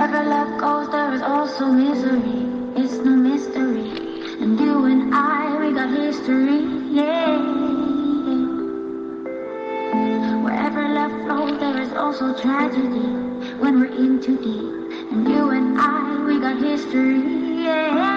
Wherever love goes, there is also misery. It's no mystery. And you and I, we got history. Yeah. Wherever love flows, there is also tragedy. When we're in too deep. And you and I, we got history. Yeah.